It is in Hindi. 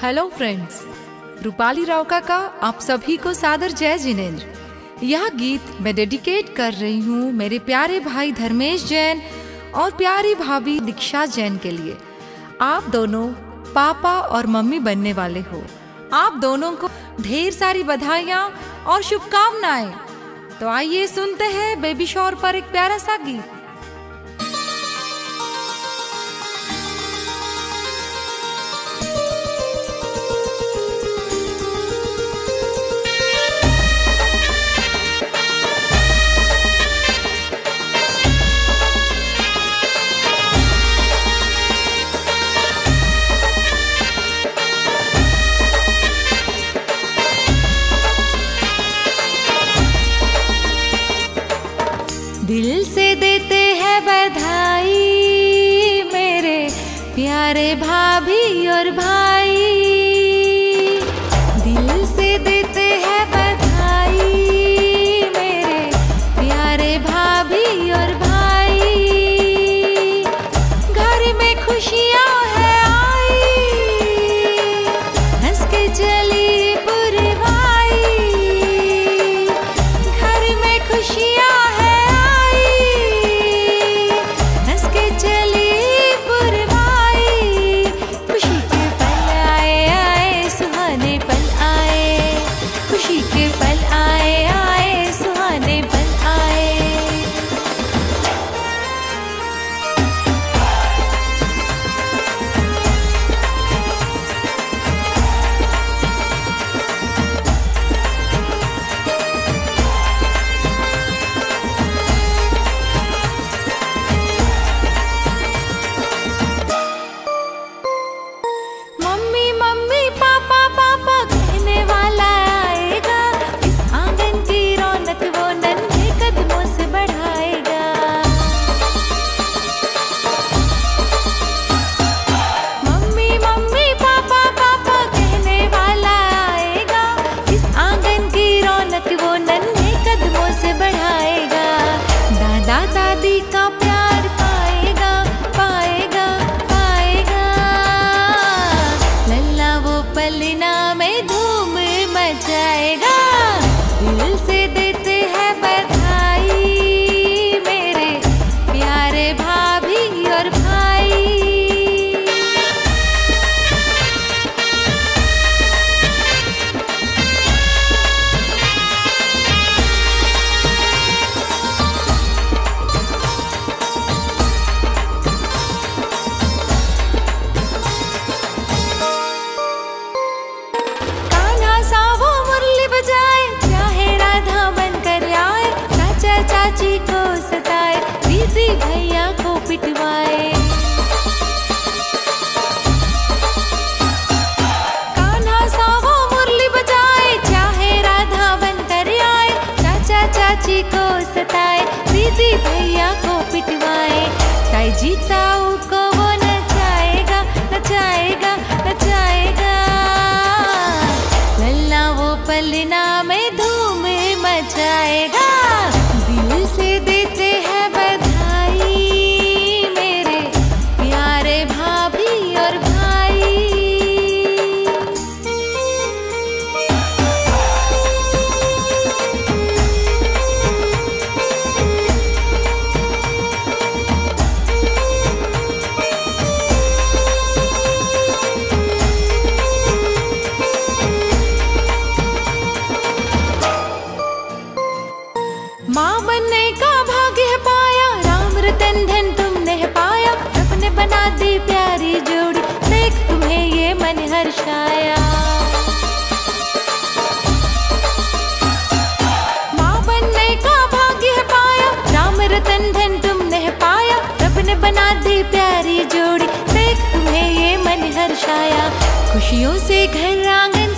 हेलो फ्रेंड्स, रूपाली रावका का आप सभी को सादर जय जिनेंद्र। यह गीत मैं डेडिकेट कर रही हूँ मेरे प्यारे भाई धर्मेश जैन और प्यारी भाभी दीक्षा जैन के लिए। आप दोनों पापा और मम्मी बनने वाले हो। आप दोनों को ढेर सारी बधाइयाँ और शुभकामनाएं। तो आइए सुनते हैं बेबी शॉवर पर एक प्यारा सा गीत। दिल से देते हैं बधाई मेरे प्यारे भाभी और भाई। दिल से देते हैं बधाई मेरे प्यारे भाभी और भाई। घर में खुशियाँ है आई, हंस के चली पुरवाई। घर में खुशियाँ दादी का प्यार पाएगा पाएगा पाएगा। लल्ला वो पलना में धूम मचाएगा। दिल से देते हैं बधाई मेरे प्यारे भाभी और भाई। चाची को सताए, दीदी भैया को पिटवाए। कान्हा सावो मुरली बजाए, चाहे राधा बनकर आए। चाचा चाची को सताए, दीदी भैया को पिटवाए। ताई जी ताऊ को वो नचाएगा नचाएगा नचाएगा। लल्ला वो पलना में धूम मचाएगा। दिल से देते हैं बधाई मेरे प्यारे भाभी और भाई। माँ बनने का भाग्य पाया, राम रतन धन तुमने पाया। रब ने बना दी प्यारी जोड़ी, देख तुम्हें ये मन हर्षाया। माँ बनने का भाग्य पाया, राम रतन धन तुमने पाया। रब ने बना दी प्यारी जोड़ी, देख तुम्हें ये मन हर्षाया। खुशियों से घर आंगन